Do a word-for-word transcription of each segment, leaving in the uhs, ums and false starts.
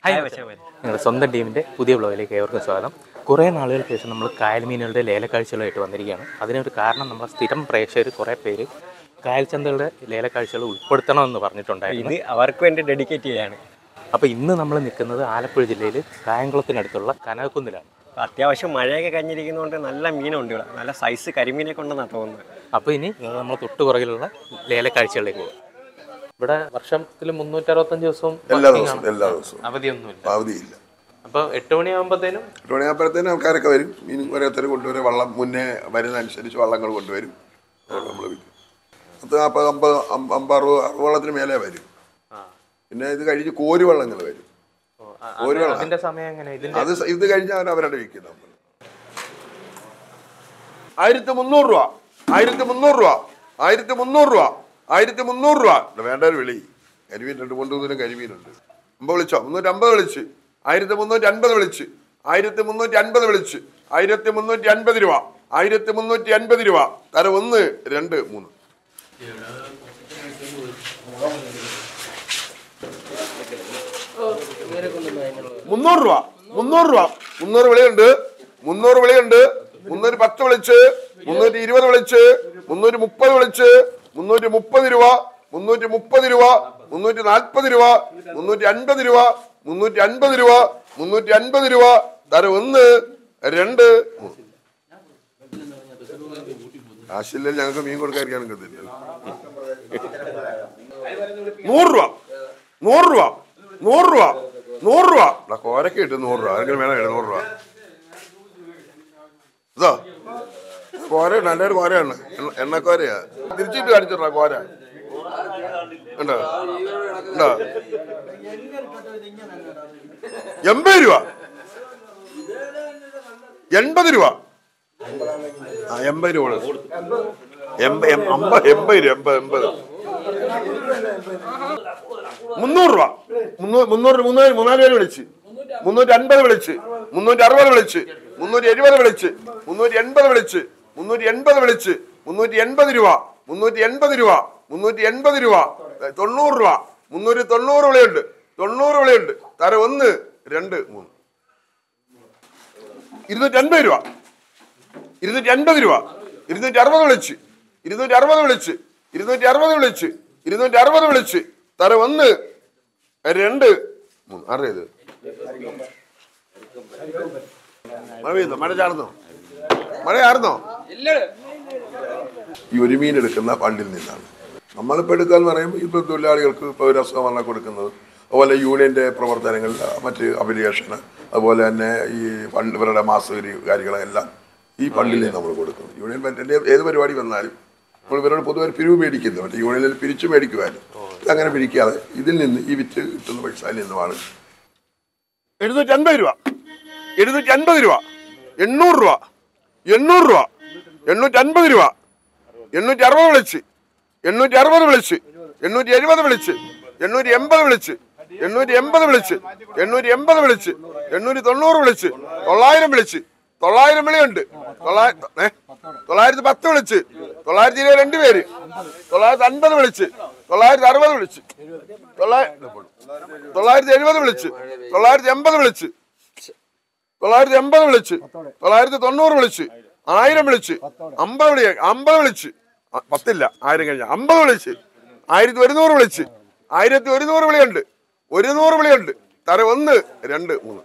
നിങ്ങളുടെ സ്വന്തം ടീമിൻ്റെ പുതിയ വ്ലോഗിലേക്ക് ഏവർക്കും സ്വാഗതം. കുറേ നാളുകൾക്ക് ശേഷം നമ്മൾ കായൽ മീനുകളുടെ ലേലക്കാഴ്ചകളായിട്ട് വന്നിരിക്കുകയാണ്. അതിനൊരു കാരണം നമ്മൾ സ്ഥിരം പ്രേക്ഷകർ കുറേ പേര് കായൽ ചന്തകളുടെ ലേലക്കാഴ്ചകൾ ഉൾപ്പെടുത്തണമെന്ന് പറഞ്ഞിട്ടുണ്ടായിരുന്നു. ഇത് അവർക്ക് വേണ്ടി ഡെഡിക്കേറ്റ് ചെയ്യാണ്. അപ്പോൾ ഇന്ന് നമ്മൾ നിൽക്കുന്നത് ആലപ്പുഴ ജില്ലയിൽ കായംകുളത്തിനടുത്തുള്ള കനകക്കുന്നിലാണ്. അത്യാവശ്യം മഴയൊക്കെ കഴിഞ്ഞിരിക്കുന്നതുകൊണ്ട് നല്ല മീനുണ്ട് ഇവിടെ, നല്ല സൈസ് കരിമീനൊക്കെ ഉണ്ടെന്നാണ് തോന്നുന്നത്. അപ്പോൾ ഇനി നമ്മൾ തൊട്ട് പുറകിലുള്ള ലേലക്കാഴ്ചകളിലേക്ക് പോകും. ഇവിടെ വർഷത്തിൽ മുന്നൂറ്ററുപത്തഞ്ച് ദിവസവും എല്ലാ ദിവസവും എല്ലാ ദിവസവും അവധിയൊന്നുമില്ല, അവധിയില്ല. അപ്പോൾ എട്ട് മണിയാകുമ്പോഴത്തേനും എട്ട് മണിയാകുമ്പോഴത്തേനും ആൾക്കാരൊക്കെ വരും. മീൻ ഓരോരുത്തർ കൊണ്ടുവരും. വള്ളം മുന്നേ വരുന്നതനുസരിച്ച് വള്ളങ്ങൾ കൊണ്ടുവരും. നമ്മൾ വിൽക്കും. പത്ത് നാൽപ്പത് അമ്പത് അമ്പത് അറുപത് അറുപത് മേലെ വരും. പിന്നെ ഇത് കഴിഞ്ഞ് കോരി വള്ളങ്ങൾ വരും. കോരി വള്ളം അത് ഇത് കഴിഞ്ഞാൽ അവരുടെ വിൽക്കുന്നത്. നമ്മൾ ആയിരത്തി മുന്നൂറ് രൂപ ആയിരത്തി മുന്നൂറ് രൂപ ആയിരത്തി മുന്നൂറ് രൂപ ആയിരത്തി മുന്നൂറ് രൂപ വേണ്ട ഒരു വിളി. കരിമീൻ രണ്ട് കൊണ്ടുവന്നതിനും കരിമീനുണ്ട്. അമ്പത് വിളിച്ചോ? മുന്നൂറ്റി അമ്പത് വിളിച്ച്. ആയിരത്തി മുന്നൂറ്റി അൻപത് വിളിച്ച്. ആയിരത്തി മുന്നൂറ്റി അൻപത് വിളിച്ച്. ആയിരത്തി മുന്നൂറ്റി അൻപത് രൂപ ആയിരത്തി മുന്നൂറ്റി അൻപത് രൂപ തര ഒന്ന് രണ്ട് മൂന്ന്. മുന്നൂറ് രൂപ മുന്നൂറ് രൂപ മുന്നൂറ് വിളിയുണ്ട്. മുന്നൂറ് വിളിയുണ്ട്. മുന്നൂറ്റി പത്ത് വിളിച്ച്. മുന്നൂറ്റി ഇരുപത് വിളിച്ച്. മുന്നൂറ്റി മുപ്പത് വിളിച്ച്. മുന്നൂറ്റി മുപ്പത് രൂപ മുന്നൂറ്റി മുപ്പത് രൂപ മുന്നൂറ്റി നാൽപ്പത് രൂപ മുന്നൂറ്റി അൻപത് രൂപ മുന്നൂറ്റി അൻപത് രൂപ മുന്നൂറ്റി അൻപത് രൂപ തര ഒന്ന് രണ്ട് മൂന്ന്. കാശില്ലെങ്കിൽ ഞങ്ങൾക്ക് മീൻ കൊടുക്കാതിരിക്കാനും കത്തില്ല. നൂറ് രൂപ നൂറ് രൂപ നൂറ് രൂപ നൂറ് രൂപ കോരക്ക് കിട്ടും. നൂറ് രൂപ ആരെങ്കിലും വേണം കേട്ടോ. നൂറ് രൂപ ഇതാ കോര നല്ലൊരു കോരയാണ്. എണ്ണക്കോരയാ. തിരിച്ചിട്ട് കാണിച്ചിട്ടാ കോര ഉണ്ടോ ഉണ്ടോ. എൺപത് രൂപ എൺപത് രൂപ ആ എൺപത് രൂപ എൺപത് എൺപത് രൂപ എൺപത് എൺപത് മുന്നൂറ് രൂപ മുന്നൂറ് മുന്നൂറ് മൂന്നൂറ് മൂന്നാല് പേര് വിളിച്ച്. മുന്നൂറ്റി അൻപത് വിളിച്ച്. മുന്നൂറ്റി അറുപത് വിളിച്ച്. മുന്നൂറ്റി എഴുപത് വിളിച്ച്. മുന്നൂറ്റി എൺപത് വിളിച്ച്. മുന്നൂറ്റി എൺപത് വിളിച്ച്. മുന്നൂറ്റി എൺപത് രൂപ മുന്നൂറ്റി എൺപത് രൂപ മുന്നൂറ്റി എൺപത് രൂപ തൊണ്ണൂറ് രൂപ മുന്നൂറ്റി തൊണ്ണൂറ് വിളിയുണ്ട്. തൊണ്ണൂറ് വിളിയുണ്ട്. തര ഒന്ന് രണ്ട് മൂന്ന്. ഇരുന്നൂറ്റി അൻപത് രൂപ ഇരുന്നൂറ്റി അൻപത് രൂപ ഇരുന്നൂറ്റി അറുപത് വിളിച്ച്. ഇരുന്നൂറ്റി അറുപത് വിളിച്ച്. ഇരുന്നൂറ്റി അറുപത് വിളിച്ച്. ഇരുന്നൂറ്റി അറുപത് വിളിച്ച്. തര ഒന്ന് രണ്ട് മൂന്ന്. അറിയത് മഴ പെയ്തോ? മഴ ചാർന്നോ? മഴ ചാർന്നോ? ഈ ഒരു മീൻ എടുക്കുന്ന ഫണ്ടിൽ നിന്നാണ് നമ്മളിപ്പോൾ എടുക്കാന്ന് പറയുമ്പോൾ ഇപ്പോൾ തൊഴിലാളികൾക്ക് ഇപ്പോൾ ഒരു അസുഖം വന്നാൽ കൊടുക്കുന്നത്. അതുപോലെ യൂണിയൻ്റെ പ്രവർത്തനങ്ങൾ, മറ്റ് അപ്ലിക്കേഷന്, അതുപോലെ തന്നെ ഈ ഫണ്ട് ഇവരുടെ മാസവരി കാര്യങ്ങളെല്ലാം ഈ ഫണ്ടിൽ നിന്ന് നമ്മൾ കൊടുക്കുന്നു. യൂണിയൻ മറ്റേ ഏത് പരിപാടി വന്നാലും നമ്മൾ ഇവരോട് പൊതുവെ പിരിവ് മേടിക്കുന്നു. മറ്റേ യൂണിയനിൽ പിരിച്ചു മേടിക്കുവാനും അങ്ങനെ പിരിക്കാതെ ഇതിൽ നിന്ന് ഈ വിറ്റ് കിട്ടുന്ന പൈസയിൽ നിന്നുമാണ്. എഴുന്നൂറ്റി അൻപത് രൂപ എഴുന്നൂറ്റി അൻപത് രൂപ എണ്ണൂറ് രൂപ എണ്ണൂറ് രൂപ എണ്ണൂറ്റി അൻപത് രൂപ എണ്ണൂറ്റി അറുപത് വിളിച്ച്. എണ്ണൂറ്റി അറുപത് വിളിച്ച്. എണ്ണൂറ്റി എഴുപത് വിളിച്ച്. എണ്ണൂറ്റി എൺപത് വിളിച്ച്. എണ്ണൂറ്റി എൺപത് വിളിച്ച്. എണ്ണൂറ്റി എൺപത് വിളിച്ച്. എണ്ണൂറ്റി തൊണ്ണൂറ് വിളിച്ച്. തൊള്ളായിരം വിളിച്ച്. തൊള്ളായിരം വിളിയുണ്ട്. തൊള്ളായിരത്തി ഏ തൊള്ളായിരത്തി പത്ത് വിളിച്ച്. തൊള്ളായിരത്തി ഇരുപത് രണ്ട് പേര്. തൊള്ളായിരത്തി അൻപത് വിളിച്ച്. തൊള്ളായിരത്തി അറുപത് വിളിച്ച്. തൊള്ളായിരത്തി തൊള്ളായിരത്തി എഴുപത് വിളിച്ച്. തൊള്ളായിരത്തി എൺപത് വിളിച്ച്. തൊള്ളായിരത്തി എൺപത് വിളിച്ച്. തൊള്ളായിരത്തി തൊണ്ണൂറ് വിളിച്ച്. ആയിരം വിളിച്ച്. അമ്പത് വിളി അമ്പത് വിളിച്ച്. പത്തില്ല, ആയിരം കഴിഞ്ഞ അമ്പത് വിളിച്ച്. ആയിരത്തി ഒരുന്നൂറ് വിളിച്ച്. ആയിരത്തി ഒരുന്നൂറ് വിളിയുണ്ട്. ഒരുന്നൂറ് വിളിയുണ്ട്. തര ഒന്ന് രണ്ട് മൂന്ന്.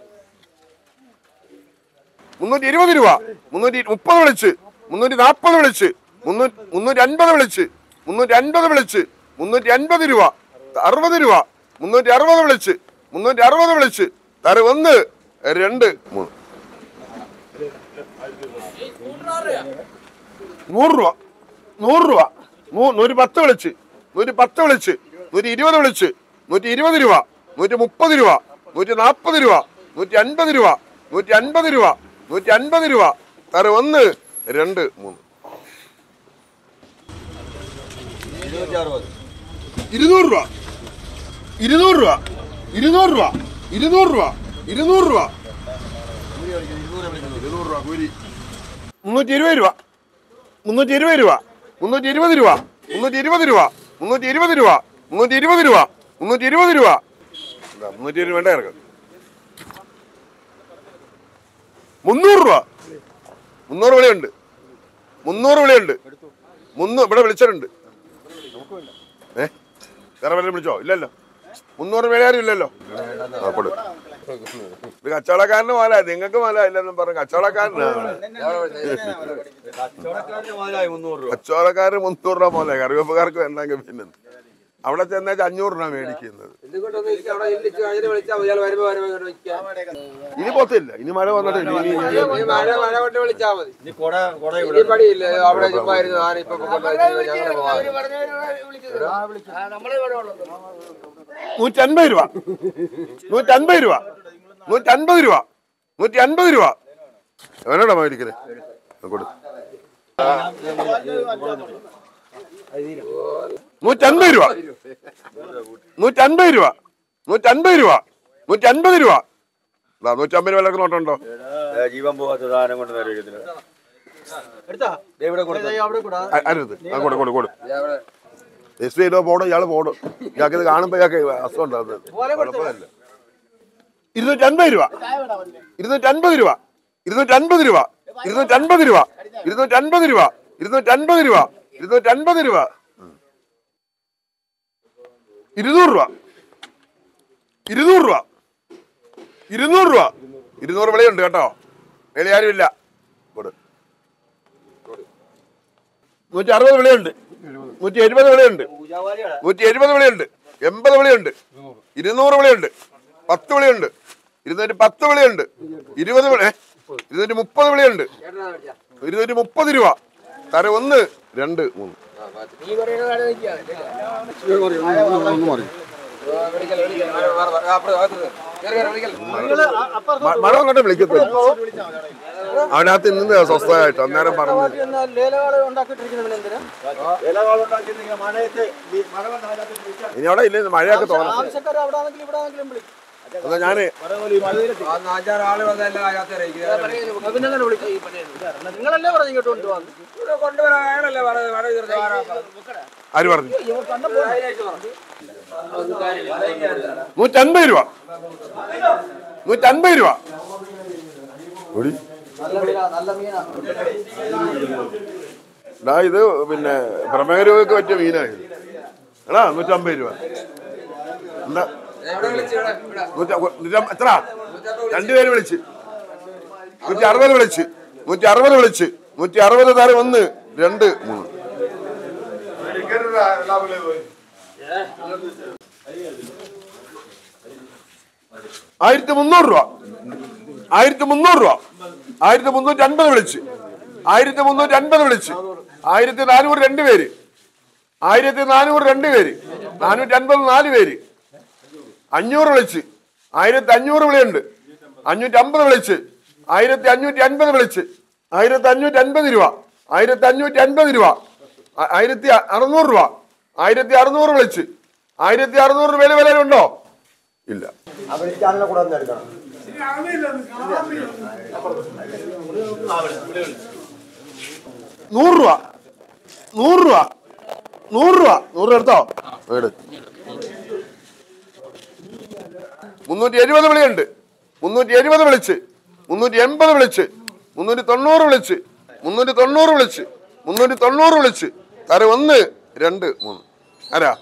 മുന്നൂറ്റി ഇരുപത് രൂപ മുന്നൂറ്റി മുപ്പത് വിളിച്ച്. മുന്നൂറ്റി നാൽപ്പത് വിളിച്ച്. മുന്നൂറ്റി മുന്നൂറ്റി അൻപത് വിളിച്ച്. മുന്നൂറ്റി അൻപത് വിളിച്ച്. മുന്നൂറ്റി അൻപത് രൂപ അറുപത് രൂപ മുന്നൂറ്റി അറുപത് വിളിച്ച്. മുന്നൂറ്റി അറുപത് വിളിച്ച്. തര ഒന്ന് രണ്ട് മൂന്ന്. നൂറ് രൂപ നൂറ് രൂപ നൂറ്റി പത്ത് വിളിച്ച്. നൂറ്റി പത്ത് വിളിച്ച്. നൂറ്റി ഇരുപത് വിളിച്ച്. നൂറ്റി ഇരുപത് രൂപ നൂറ്റി മുപ്പത് രൂപ നൂറ്റി നാൽപ്പത് രൂപ നൂറ്റി അൻപത് രൂപ നൂറ്റി അൻപത് രൂപ നൂറ്റി അൻപത് രൂപ തര ഒന്ന് രണ്ട് മൂന്ന്. ഇരുന്നൂറ് രൂപ ഇരുന്നൂറ് രൂപ ഇരുന്നൂറ് രൂപ ഇരുന്നൂറ് രൂപ ഇരുന്നൂറ് രൂപ ഇരുന്നൂറ് രൂപ കൂലി. മുന്നൂറ്റി ഇരുപത് രൂപ മുന്നൂറ്റി ഇരുപത് രൂപ മുന്നൂറ്റി ഇരുപത് രൂപ മുന്നൂറ്റി ഇരുപത് രൂപ മുന്നൂറ്റി ഇരുപത് രൂപ മുന്നൂറ്റി ഇരുപത് രൂപ മുന്നൂറ്റി ഇരുപത് രൂപ മുന്നൂറ്റി ഇരുപത് വേണ്ട ഇറക്കാം. മുന്നൂറ് രൂപ മുന്നൂറ് വിളിയുണ്ട് മുന്നൂറ് വിളിയുണ്ട് മുന്നൂറ് ഇവിടെ വിളിച്ചിട്ടുണ്ട് ഏ വേറെ വല്ലതും വിളിച്ചോ ഇല്ലല്ലോ മുന്നൂറ് വിലയാരും ഇല്ലല്ലോ ആ കൊടു ഇത് കച്ചവടക്കാരന് മാല നിങ്ങൾക്ക് മാല ഇല്ലെന്നും പറഞ്ഞു കച്ചവടക്കാരനാണ് കച്ചവടക്കാരന് മുന്നൂറ് രൂപ പോലെ കറിവേപ്പുകാർക്ക് വേണ്ടെങ്കിൽ പിന്നെ അവിടെ ചെന്നേച്ച് അഞ്ഞൂറ് രൂപ മേടിക്കുന്നത് ഇനി പോത്തില്ല ഇനി മഴ വന്നിട്ട് നൂറ്റൻപത് രൂപ നൂറ്റൻപത് രൂപ നൂറ്റൻപത് രൂപ നൂറ്റി അൻപത് രൂപ എവനോടാ മേടിക്കുന്നത് കൊടു നൂറ്റൻപത് രൂപ നൂറ്റൻപത് രൂപ നൂറ്റൻപത് രൂപ നൂറ്റൻപത് രൂപ നൂറ്റമ്പത് രൂപ നോട്ടുണ്ടോ ജീവൻ പോകാത്ത സാധനം കൊണ്ട് അരുത് ആ കൊടു കൊടു കൊടു എസ് പി ഇടോ പോടും ഇയാള് പോടും ഇയാൾക്ക് ഇത് കാണുമ്പോ ഇയാൾക്ക് അസുഖം ഉണ്ടാകുന്നത് കുഴപ്പമില്ല ഇരുന്നൂറ്റൻപത് രൂപ ഇരുന്നൂറ്റൻപത് രൂപ ഇരുന്നൂറ്റൻപത് രൂപ ഇരുന്നൂറ്റൻപത് രൂപ ഇരുന്നൂറ്റൻപത് രൂപ ഇരുന്നൂറ്റൻപത് രൂപ ഇരുന്നൂറ്റൻപത് രൂപ ഇരുന്നൂറ് രൂപ ഇരുന്നൂറ് രൂപ ഇരുന്നൂറ് രൂപ ഇരുന്നൂറ് വിലയുണ്ട് കേട്ടോ വിലയാരും ഇല്ല നൂറ്റി അറുപത് വിലയുണ്ട് നൂറ്റി എഴുപത് വിലയുണ്ട് നൂറ്റി എഴുപത് വിലയുണ്ട് എൺപത് വിലയുണ്ട് ഇരുന്നൂറ് വിലയുണ്ട് പത്ത് വിലയുണ്ട് ഇരുന്നൂറ്റി പത്ത് വിലയുണ്ട് ഇരുപത് വില ഇരുന്നൂറ്റി മുപ്പത് വിലയുണ്ട് ഇരുന്നൂറ്റി മുപ്പത് രൂപ തര ഒന്ന് രണ്ട് മൂന്ന് മഴ അങ്ങോട്ട് വിളിക്കത്തില്ല അവനകത്ത് ഇന്ന് സ്വസ്ഥമായിട്ട് അന്നേരം പറഞ്ഞു ഇനി അവിടെ ഇല്ല മഴയൊക്കെ തോന്നാം എന്നാ ഞാന് ആര് പറഞ്ഞു നൂറ്റൻപത് രൂപ നൂറ്റൻപത് രൂപ ഇത് പിന്നെ പ്രമേയ രോഗിക്ക് പറ്റിയ മീനായി എടാ നൂറ്റമ്പത് രൂപ എന്താ എത്ര രണ്ടുപേര് വിളിച്ച് നൂറ്റി അറുപത് വിളിച്ച് നൂറ്റി അറുപത് വിളിച്ച് നൂറ്റി അറുപത് താരം ഒന്ന് രണ്ട് മൂന്ന് ആയിരത്തി മുന്നൂറ് രൂപ ആയിരത്തി മുന്നൂറ് രൂപ ആയിരത്തി മുന്നൂറ്റി അൻപത് വിളിച്ച് ആയിരത്തി മുന്നൂറ്റി അൻപത് വിളിച്ച് ആയിരത്തി നാനൂറ് രണ്ട് പേര് ആയിരത്തി നാനൂറ് രണ്ട് പേര് നാനൂറ്റി അൻപത് നാല് പേര് അഞ്ഞൂറ് വിളിച്ച് ആയിരത്തി അഞ്ഞൂറ് വിളിയുണ്ട് അഞ്ഞൂറ്റി അമ്പത് വിളിച്ച് ആയിരത്തി അഞ്ഞൂറ്റി അൻപത് വിളിച്ച് ആയിരത്തി അഞ്ഞൂറ്റി അൻപത് രൂപ ആയിരത്തി അഞ്ഞൂറ്റി അൻപത് രൂപ ആയിരത്തി അറുന്നൂറ് രൂപ ആയിരത്തി അറുന്നൂറ് വിളിച്ച് ആയിരത്തി അറുന്നൂറ് വില വിലയുണ്ടോ ഇല്ല നൂറ് രൂപ നൂറ് രൂപ നൂറ് രൂപ നൂറ് എടുത്തോ വീട് മുന്നൂറ്റി എഴുപത് വിളിയുണ്ട് മുന്നൂറ്റി എഴുപത് വിളിച്ച് മുന്നൂറ്റി എൺപത് വിളിച്ച് മുന്നൂറ്റി തൊണ്ണൂറ് വിളിച്ച് മുന്നൂറ്റി തൊണ്ണൂറ് വിളിച്ച് മുന്നൂറ്റി തൊണ്ണൂറ് വിളിച്ച് തര ഒന്ന് രണ്ട് മൂന്ന് ആരാ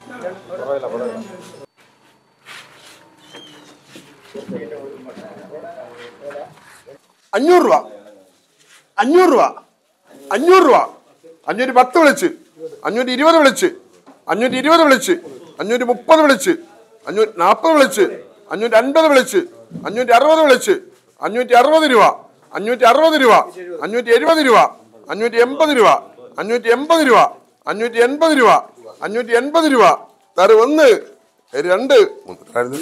അഞ്ഞൂറ് രൂപ അഞ്ഞൂറ് രൂപ അഞ്ഞൂറ് രൂപ അഞ്ഞൂറ്റി പത്ത് വിളിച്ച് അഞ്ഞൂറ്റി ഇരുപത് വിളിച്ച് അഞ്ഞൂറ്റി ഇരുപത് വിളിച്ച് അഞ്ഞൂറ്റി മുപ്പത് വിളിച്ച് അഞ്ഞൂറ്റി നാൽപ്പത് വിളിച്ച് അഞ്ഞൂറ്റി അൻപത് വിളിച്ച് അഞ്ഞൂറ്റി അറുപത് വിളിച്ച് അഞ്ഞൂറ്റി അറുപത് രൂപ അഞ്ഞൂറ്റി അറുപത് രൂപ അഞ്ഞൂറ്റി എഴുപത് രൂപ അഞ്ഞൂറ്റി എൺപത് രൂപ അഞ്ഞൂറ്റി എൺപത് രൂപ അഞ്ഞൂറ്റി എൺപത് രൂപ അഞ്ഞൂറ്റി എൺപത് രൂപ തര ഒന്ന് രണ്ട് മൂന്ന്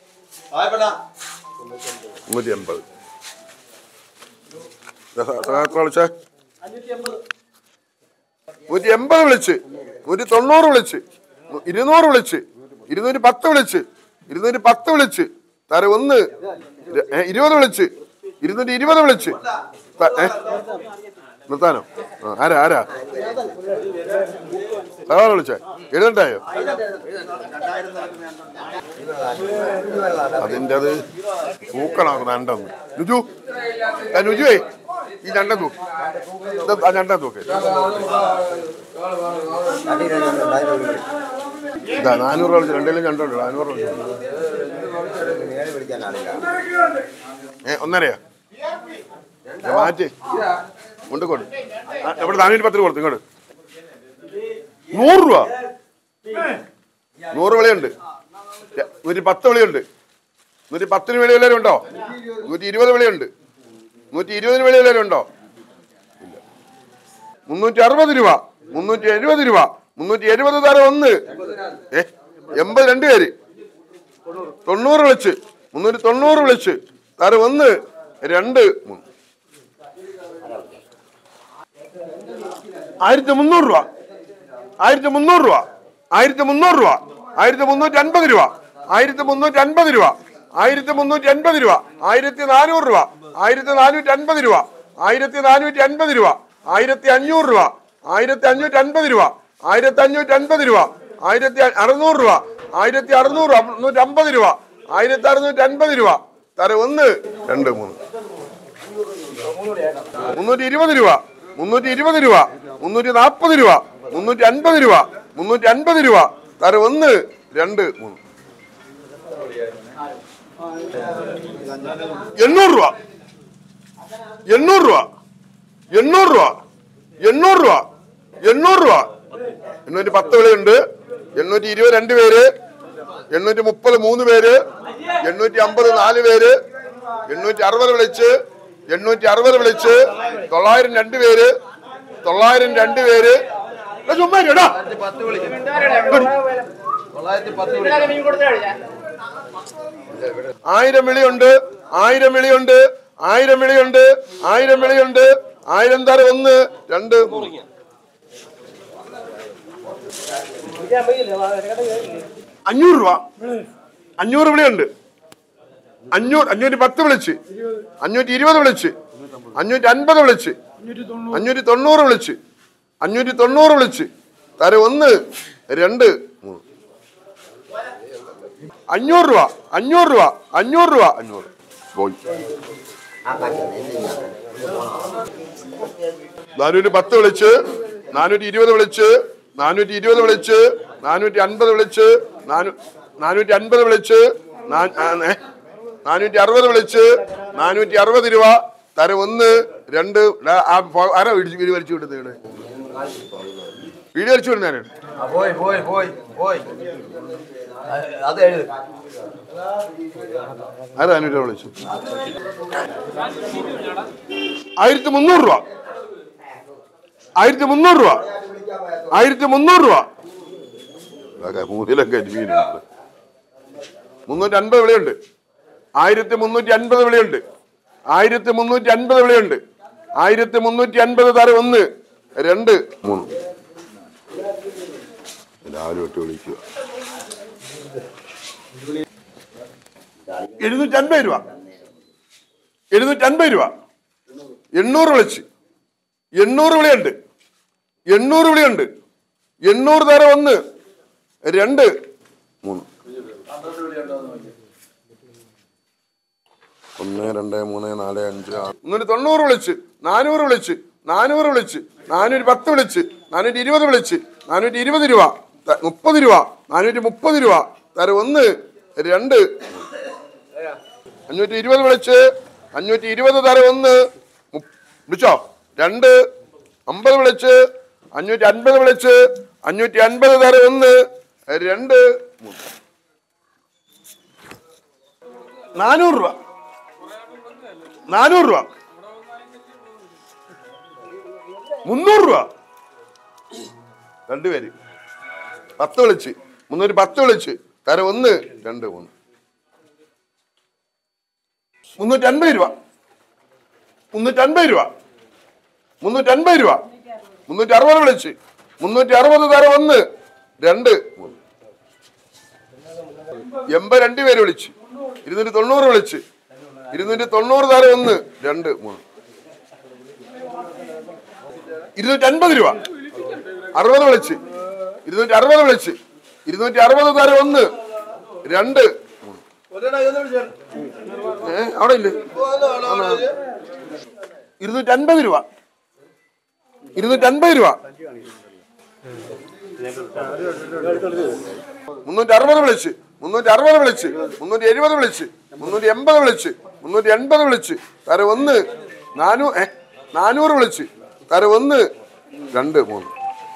നൂറ്റി എൺപത് വിളിച്ചേ നൂറ്റി എൺപത് വിളിച്ച് നൂറ്റി തൊണ്ണൂറ് വിളിച്ച് ഇരുന്നൂറ് വിളിച്ച് ഇരുന്നൂറ്റി പത്ത് വിളിച്ച് ഇരുന്നൂറ്റി പത്ത് വിളിച്ച് തര ഒന്ന് ഇരുപത് വിളിച്ച് ഇരുന്നൂറ്റി ഇരുപത് വിളിച്ച് നിർത്താനോ? ആ ആരാ ആരാ സവാള വിളിച്ചേ? എഴുതണ്ടായോ? അതിൻ്റെ അത് തൂക്കണം രണ്ടെന്ന്. രുചു രുചുവേ ഈ രണ്ട തൂക്ക് രണ്ടാ തൂക്ക് ഇതാ നാനൂറ് കളിച്ച് രണ്ടിലും രണ്ടുണ്ട്. നാനൂറ് ഏ ഒന്നരയാ മാറ്റി കൊണ്ടുകൊണ്ട് ഇവിടെ നാനൂറ്റി പത്തിന് കൊടുത്തു ഇങ്ങോട്ട്. നൂറ് രൂപ നൂറ് വിളയുണ്ട്. നൂറ്റി പത്ത് വിളയുണ്ട്. നൂറ്റി പത്തിന് വിളി വല്ലവരും ഉണ്ടോ? നൂറ്റി ഇരുപത് വിളയുണ്ട്. നൂറ്റി ഇരുപതിന് വിളി വല്ലവരും ഉണ്ടോ? ഇല്ല. മുന്നൂറ്റി അറുപത് രൂപ മുന്നൂറ്റി എഴുപത് രൂപ മുന്നൂറ്റി എഴുപത് തരം ഒന്ന് ഏ എൺപത് രണ്ട് പേര് തൊണ്ണൂറ് വിളിച്ച് മുന്നൂറ്റി തൊണ്ണൂറ് വിളിച്ച് തരം ഒന്ന് രണ്ട് മൂന്ന് ആയിരത്തി മുന്നൂറ് രൂപ ആയിരത്തി മുന്നൂറ് രൂപ ആയിരത്തി മുന്നൂറ് രൂപ ആയിരത്തി മുന്നൂറ്റി അൻപത് രൂപ ആയിരത്തി മുന്നൂറ്റി അൻപത് രൂപ ആയിരത്തി മുന്നൂറ്റി അൻപത് രൂപ ആയിരത്തി നാനൂറ് രൂപ ആയിരത്തി നാനൂറ്റി അൻപത് രൂപ ആയിരത്തി നാനൂറ്റി അൻപത് രൂപ ആയിരത്തി അഞ്ഞൂറ് രൂപ ആയിരത്തി അഞ്ഞൂറ്റി അൻപത് രൂപ ആയിരത്തി അഞ്ഞൂറ്റി അൻപത് രൂപ ആയിരത്തി അറുന്നൂറ് രൂപ ആയിരത്തി അറുന്നൂറ് രൂപ മുന്നൂറ്റി അമ്പത് രൂപ ആയിരത്തി അറുന്നൂറ്റി അൻപത് രൂപ തരം ഒന്ന് രണ്ട് മൂന്ന് മുന്നൂറ്റി ഇരുപത് രൂപ മുന്നൂറ്റി ഇരുപത് രൂപ മുന്നൂറ്റി നാൽപ്പത് രൂപ മുന്നൂറ്റി അൻപത് രൂപ മുന്നൂറ്റി അൻപത് രൂപ തരം ഒന്ന് രണ്ട് മൂന്ന് എണ്ണൂറ് രൂപ എണ്ണൂറ് രൂപ എണ്ണൂറ് രൂപ എണ്ണൂറ് രൂപ എണ്ണൂറ് രൂപ എണ്ണൂറ്റി പത്ത് വിളയുണ്ട്. എണ്ണൂറ്റി ഇരുപത് രണ്ട് പേര് എണ്ണൂറ്റി മുപ്പത് മൂന്ന് പേര് എണ്ണൂറ്റി അമ്പത് നാല് പേര് എണ്ണൂറ്റി അറുപത് വിളിച്ച് എണ്ണൂറ്റി അറുപത് വിളിച്ച് തൊള്ളായിരം രണ്ട് പേര് തൊള്ളായിരം രണ്ട് പേര് ആയിരം വിളിയുണ്ട് ആയിരം വിളിയുണ്ട് ആയിരം വിളിയുണ്ട് ആയിരം വിളിയുണ്ട് ആയിരം തരം ഒന്ന് രണ്ട് മൂന്ന് അഞ്ഞൂറ് രൂപ അഞ്ഞൂറ് വിളിയുണ്ട്. അഞ്ഞൂറ് അഞ്ഞൂറ്റി പത്ത് വിളിച്ച് അഞ്ഞൂറ്റി ഇരുപത് വിളിച്ച് അഞ്ഞൂറ്റി അൻപത് വിളിച്ച് അഞ്ഞൂറ്റി തൊണ്ണൂറ് വിളിച്ച് അഞ്ഞൂറ്റി തൊണ്ണൂറ് വിളിച്ച് തരം ഒന്ന് രണ്ട് മൂന്ന് അഞ്ഞൂറ് രൂപ അഞ്ഞൂറ് രൂപ അഞ്ഞൂറ് രൂപ അഞ്ഞൂറ് പോയി. നാനൂറ്റി പത്ത് വിളിച്ച് നാനൂറ്റി ഇരുപത് വിളിച്ച് നാനൂറ്റി ഇരുപത് വിളിച്ച് നാനൂറ്റി അൻപത് വിളിച്ച് നാനൂറ്റി അൻപത് വിളിച്ച് നാനൂറ്റി അറുപത് വിളിച്ച് നാനൂറ്റി അറുപത് രൂപ തരം ഒന്ന് രണ്ട് ആരാ വീട് വലിച്ചു വിടുന്നത്? വീട് വലിച്ചു വിടുന്നതാണ്. ആരാ നാനൂറ്റി വിളിച്ചു? ആയിരത്തി മുന്നൂറ് രൂപ ആയിരത്തി മുന്നൂറ് രൂപ ആയിരത്തി മുന്നൂറ് രൂപ മൂന്നിലൊക്കെ മീനുണ്ട്. മുന്നൂറ്റി അൻപത് വിളിയുണ്ട്. ആയിരത്തി മുന്നൂറ്റി അൻപത് വിളിയുണ്ട്. ആയിരത്തി മുന്നൂറ്റി അൻപത് വിളിയുണ്ട്. ആയിരത്തി മുന്നൂറ്റി അൻപത് തരം ഒന്ന് രണ്ട് മൂന്ന് രാവിലെ തൊട്ട് വിളിക്കുക. എഴുന്നൂറ്റി അൻപത് രൂപ എഴുന്നൂറ്റി അൻപത് രൂപ എണ്ണൂറ് വിളിച്ച് എണ്ണൂറ് വിളിയുണ്ട്. എണ്ണൂറ് വിളിയുണ്ട്. എണ്ണൂറ് തരം ഒന്ന് രണ്ട് മൂന്ന് ഒന്ന് രണ്ട് മൂന്ന് നാല് അഞ്ച് ആറ് മുന്നൂറ്റി തൊണ്ണൂറ് വിളിച്ച് നാനൂറ് വിളിച്ച് നാനൂറ് വിളിച്ച് നാനൂറ്റി പത്ത് വിളിച്ച് നാനൂറ്റി ഇരുപത് വിളിച്ച് നാനൂറ്റി ഇരുപത് രൂപ മുപ്പത് രൂപ നാനൂറ്റി മുപ്പത് രൂപ തരം ഒന്ന് രണ്ട് അഞ്ഞൂറ്റി ഇരുപത് വിളിച്ച് അഞ്ഞൂറ്റി ഇരുപത് തരം ഒന്ന് വിളിച്ചോ രണ്ട് അമ്പത് വിളിച്ച് അഞ്ഞൂറ്റി അൻപത് വിളിച്ച് അഞ്ഞൂറ്റി അൻപത് തരം ഒന്ന് രണ്ട് മൂന്ന് നാനൂറ് രൂപ നാനൂറ് രൂപ മുന്നൂറ് രൂപ രണ്ടുപേര് പത്ത് വിളിച്ച് മുന്നൂറ്റി പത്ത് വിളിച്ച് തരം ഒന്ന് രണ്ട് മൂന്ന് മുന്നൂറ്റി അൻപത് രൂപ മുന്നൂറ്റി അൻപത് രൂപ മുന്നൂറ്റി അൻപത് രൂപ മുന്നൂറ്റി അറുപത് വിളിച്ച് മുന്നൂറ്റി അറുപത് തരം ഒന്ന് രണ്ട് മൂന്ന് എൺപത് രണ്ട് പേര് വിളിച്ച് ഇരുന്നൂറ്റി തൊണ്ണൂറ് വിളിച്ച് ഇരുന്നൂറ്റി തൊണ്ണൂറ് തരം ഒന്ന് രണ്ട് മൂന്ന് ഇരുന്നൂറ്റി അൻപത് രൂപ അറുപത് വിളിച്ച് ഇരുന്നൂറ്റി അറുപത് വിളിച്ച് ഇരുന്നൂറ്റി അറുപത് തരം ഒന്ന് രണ്ട് ഏ അവിടെ ഇല്ലേ ഇരുന്നൂറ്റി അൻപത് രൂപ ഇരുന്നൂറ്റി അൻപത് രൂപ മുന്നൂറ്റി അറുപത് വിളിച്ച് മുന്നൂറ്റി അറുപത് വിളിച്ച് മുന്നൂറ്റി എഴുപത് വിളിച്ച് മുന്നൂറ്റി എൺപത് വിളിച്ച് മുന്നൂറ്റി എൺപത് വിളിച്ച് തരം ഒന്ന് നാനൂ ഏ നാനൂറ് വിളിച്ച് തരം ഒന്ന് രണ്ട് മൂന്ന്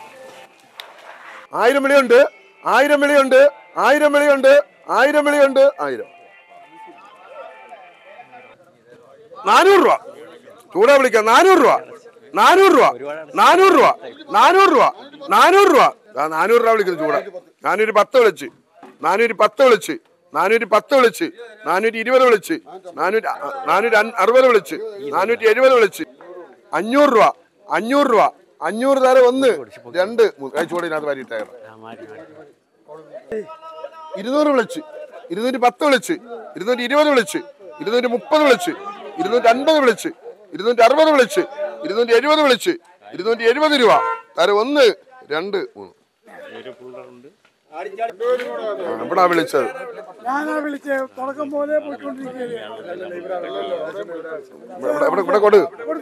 ആയിരം വിളിയുണ്ട് ആയിരം വിളിയുണ്ട് ആയിരം വിളിയുണ്ട് ആയിരം വിളിയുണ്ട് ആയിരം നാനൂറ് രൂപ ചൂടാ വിളിക്കാം നാനൂറ് രൂപ നാനൂറ് രൂപ നാനൂറ് രൂപ നാനൂറ് രൂപ നാനൂറ് രൂപ നാനൂറ് രൂപ വിളിക്കുന്നു ചൂടാ നാനൂറ്റി പത്ത് വിളിച്ച് നാനൂറ്റി പത്ത് വിളിച്ച് നാനൂറ്റി പത്ത് വിളിച്ച് നാനൂറ്റി ഇരുപത് വിളിച്ച് നാനൂറ്റി നാനൂറ്റി അറുപത് വിളിച്ച് നാനൂറ്റി എഴുപത് വിളിച്ച് അഞ്ഞൂറ് രൂപ അഞ്ഞൂറ് രൂപ അഞ്ഞൂറ് തരം ഒന്ന് രണ്ട് ചൂടിനകത്ത് വാരിയിട്ടേ ഇരുന്നൂറ് വിളിച്ച് ഇരുന്നൂറ്റി പത്ത് വിളിച്ച് ഇരുന്നൂറ്റി ഇരുപത് വിളിച്ച് ഇരുന്നൂറ്റി മുപ്പത് വിളിച്ച് ഇരുന്നൂറ്റി അൻപത് വിളിച്ച് ഇരുന്നൂറ്റി അറുപത് വിളിച്ച് ഇരുന്നൂറ്റി എഴുപത് വിളിച്ച് ഇരുന്നൂറ്റി എഴുപത് രൂപ തരം ഒന്ന് രണ്ട് മൂന്ന് എവിടാ വിളിച്ചത് ഇവിടെ കൊടു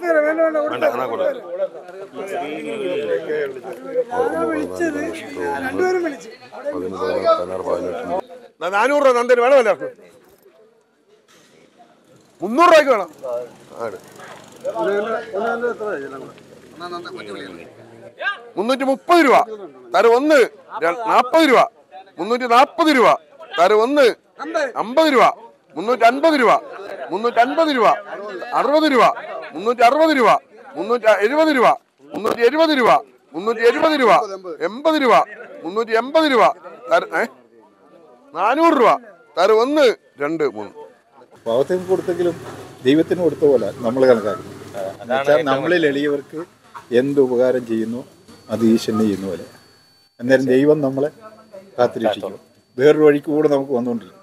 നാനൂറ് രൂപ നന്ദന് വേണം എല്ലാവർക്കും മുന്നൂറ് രൂപയ്ക്ക് വേണം മുന്നൂറ്റി മുപ്പത് രൂപ തരം ഒന്ന് നാൽപ്പത് രൂപ മുന്നൂറ്റി നാൽപ്പത് രൂപ തരം ഒന്ന് അമ്പത് രൂപ മുന്നൂറ്റി അൻപത് രൂപ മുന്നൂറ്റി അൻപത് രൂപ അറുപത് രൂപ മുന്നൂറ്റി അറുപത് രൂപ മുന്നൂറ്റി എഴുപത് രൂപ മുന്നൂറ്റി എഴുപത് രൂപ മുന്നൂറ്റി എഴുപത് രൂപ എൺപത് രൂപ മുന്നൂറ്റി എൺപത് രൂപ ഏ നാനൂറ് രൂപ തരം ഒന്ന് രണ്ട് മൂന്ന് പാവത്തിന് കൊടുത്തെങ്കിലും ദൈവത്തിന് കൊടുത്ത പോലെ നമ്മൾ കണക്കാക്കുന്നു. എന്നുവെച്ചാൽ നമ്മളിൽ എളിയവർക്ക് എന്ത് ഉപകാരം ചെയ്യുന്നു അത് ഈശ്വരനെ ചെയ്യുന്ന പോലെ. അന്നേരം ദൈവം നമ്മളെ കാത്തുരക്ഷിക്കും. വേറൊരു വഴിക്ക് കൂടെ നമുക്ക് വന്നുകൊണ്ടിരിക്കും.